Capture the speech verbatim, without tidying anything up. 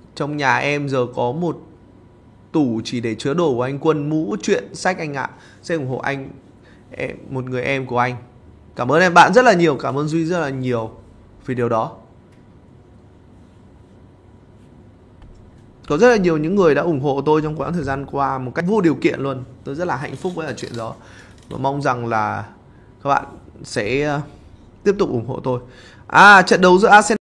Trong nhà em giờ có một tủ chỉ để chứa đồ của anh Quân, mũ, chuyện, sách anh ạ. Sẽ ủng hộ anh, em, một người em của anh. Cảm ơn em bạn rất là nhiều, cảm ơn Duy rất là nhiều vì điều đó. Có rất là nhiều những người đã ủng hộ tôi trong quãng thời gian qua một cách vô điều kiện luôn. Tôi rất là hạnh phúc với là chuyện đó. Và mong rằng là các bạn sẽ tiếp tục ủng hộ tôi. À, trận đấu giữa Arsenal